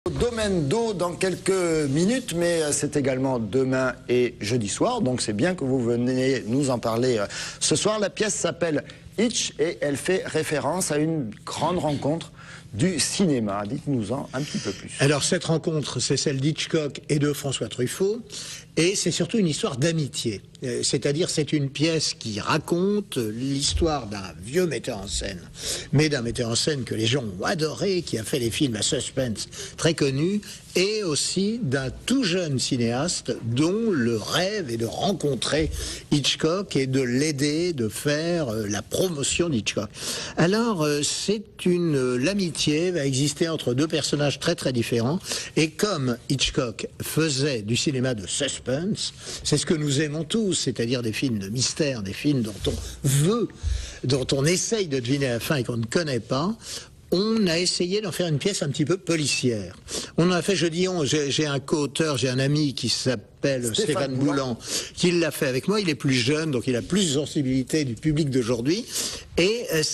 Domaine d'eau dans quelques minutes, mais c'est également demain et jeudi soir, donc c'est bien que vous veniez nous en parler ce soir. La pièce s'appelle Hitch et elle fait référence à une grande rencontre du cinéma. Dites-nous-en un petit peu plus. Alors cette rencontre, c'est celle d'Hitchcock et de François Truffaut, et c'est surtout une histoire d'amitié. C'est-à-dire c'est une pièce qui raconte l'histoire d'un vieux metteur en scène, mais d'un metteur en scène que les gens ont adoré, qui a fait des films à suspense très connus, et aussi d'un tout jeune cinéaste dont le rêve est de rencontrer Hitchcock et de l'aider, de faire la promotion d'Hitchcock. Alors l'amitié va exister entre deux personnages très très différents, et comme Hitchcock faisait du cinéma de suspense, c'est ce que nous aimons tous, c'est-à-dire des films de mystère, des films dont on essaye de deviner la fin et qu'on ne connaît pas. On a essayé d'en faire une pièce un petit peu policière. On en a fait, j'ai un co-auteur, j'ai un ami qui s'appelle Stéphane Boulan, qui l'a fait avec moi. Il est plus jeune, donc il a plus de sensibilité du public d'aujourd'hui. Et ce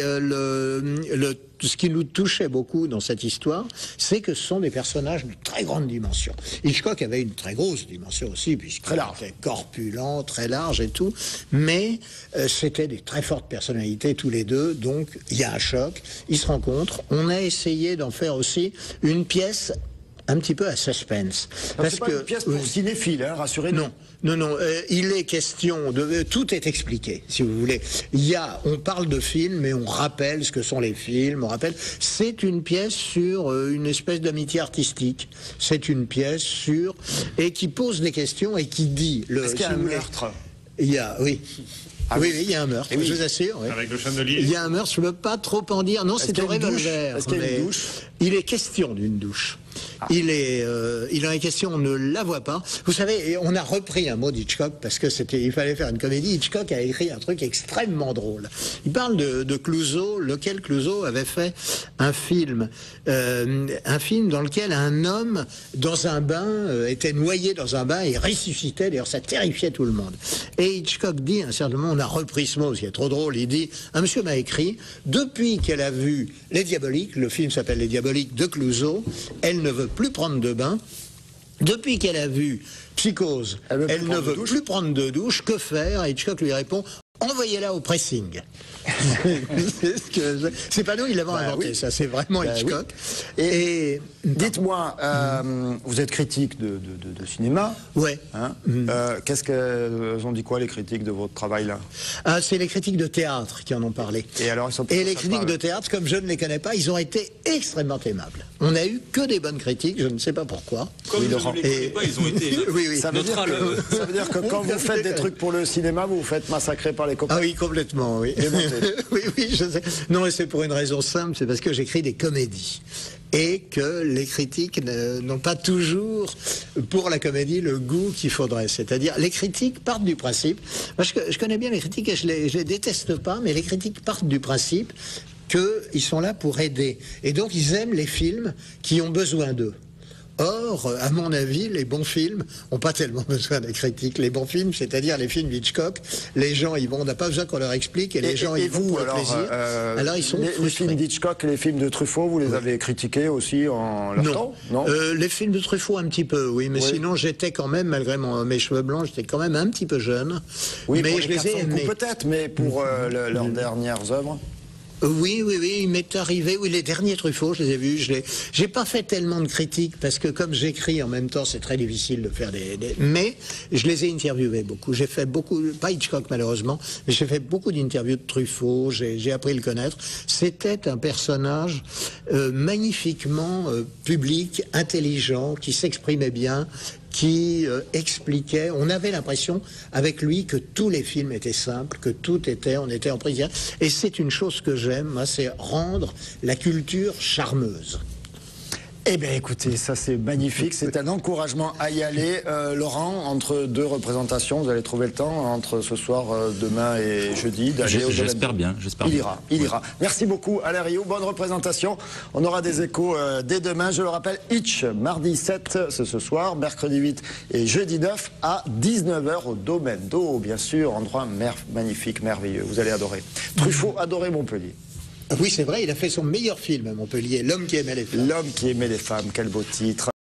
qui nous touchait beaucoup dans cette histoire, c'est que ce sont des personnages de très grande dimension. Hitchcock avait une très grosse dimension aussi, puisqu'il était corpulent, très large et tout, mais c'était des très fortes personnalités tous les deux, donc il y a un choc, ils se rencontrent. On a essayé d'en faire aussi une pièce un petit peu à suspense. Parce que c'est pas une pièce pour cinéphiles, hein, rassurez-nous. Non, il est question de... Tout est expliqué, si vous voulez. On parle de films, mais on rappelle ce que sont les films, c'est une pièce sur une espèce d'amitié artistique. C'est une pièce et qui pose des questions et qui dit... Est-ce qu'il y a un meurtre ? Oui. Oui, il y a un meurtre, je vous assure. Oui. Avec le chandelier. Il y a un meurtre, je ne peux pas trop en dire. Non, c'est au revolver. Est-ce qu'il y a une douche ? Il est question d'une douche. Il en est question, on ne la voit pas. Vous savez, on a repris un mot d'Hitchcock parce que il fallait faire une comédie. Hitchcock a écrit un truc extrêmement drôle. Il parle de Clouseau, lequel Clouseau avait fait un film dans lequel un homme dans un bain était noyé dans un bain et ressuscitait. D'ailleurs, ça terrifiait tout le monde. Et Hitchcock dit, à un certain moment, on a repris ce mot, ce qui est trop drôle. Il dit, un monsieur m'a écrit, depuis qu'elle a vu Les Diaboliques, le film s'appelle Les Diaboliques de Clouseau, elle ne veut plus prendre de bain. Depuis qu'elle a vu Psychose, elle ne veut plus prendre de douche. Que faire? Et Hitchcock lui répond, envoyez-la au pressing. C'est pas nous, il l'avons inventé, ça, c'est vraiment Hitchcock. Oui. Et dites-moi, vous êtes critique de cinéma. Ouais. Hein, qu'est-ce qu'elles ont dit quoi, les critiques de votre travail là? C'est les critiques de théâtre qui en ont parlé. Et alors, les critiques de théâtre, comme je ne les connais pas, ils ont été extrêmement aimables. On n'a eu que des bonnes critiques, je ne sais pas pourquoi. Comme je ne les connais pas, ils ont été. Oui. Ça veut dire que quand vous faites des trucs pour le cinéma, vous vous faites massacrer par les copains. Ah oui, complètement, oui. Oui, je sais. Non, et c'est pour une raison simple, c'est parce que j'écris des comédies. Et que les critiques n'ont pas toujours, pour la comédie, le goût qu'il faudrait. C'est-à-dire, les critiques partent du principe, parce que je connais bien les critiques et je les déteste pas, mais les critiques partent du principe qu'ils sont là pour aider. Et donc, ils aiment les films qui ont besoin d'eux. Or, à mon avis, les bons films n'ont pas tellement besoin de critiques. Les bons films, c'est-à-dire les films d'Hitchcock, les gens y vont, on n'a pas besoin qu'on leur explique, et les gens y vont pour le plaisir. Alors ils sont les films d'Hitchcock et les films de Truffaut, vous les avez critiqués aussi en leur temps? Non. Les films de Truffaut, un petit peu, oui, mais sinon j'étais quand même, malgré mes cheveux blancs, j'étais quand même un petit peu jeune. Oui, mais pour je les les ai aimés. Peut-être, mais pour leurs dernières œuvres. Oui, il m'est arrivé, les derniers Truffaut, je les ai vus, j'ai pas fait tellement de critiques, parce que comme j'écris en même temps, c'est très difficile de faire mais je les ai interviewés beaucoup, j'ai fait beaucoup, pas Hitchcock malheureusement, mais j'ai fait beaucoup d'interviews de Truffaut, j'ai appris à le connaître. C'était un personnage magnifiquement public, intelligent, qui s'exprimait bien, qui expliquait, on avait l'impression avec lui que tous les films étaient simples, que on était en prison. Et c'est une chose que j'aime, moi, c'est rendre la culture charmeuse. Eh bien écoutez, ça c'est magnifique, c'est un encouragement à y aller. Laurent, entre deux représentations, vous allez trouver le temps, entre ce soir, demain et jeudi, d'aller au J'espère bien, Il ira. Merci beaucoup Alain Rioux, bonne représentation. On aura des échos dès demain, je le rappelle, Hitch, mardi 7, c'est ce soir, mercredi 8 et jeudi 9 à 19h au Domaine d'eau, bien sûr, endroit magnifique, merveilleux, vous allez adorer. Truffaut, adorez Montpellier. Oui, c'est vrai, il a fait son meilleur film à Montpellier, L'homme qui aimait les femmes. L'homme qui aimait les femmes, quel beau titre.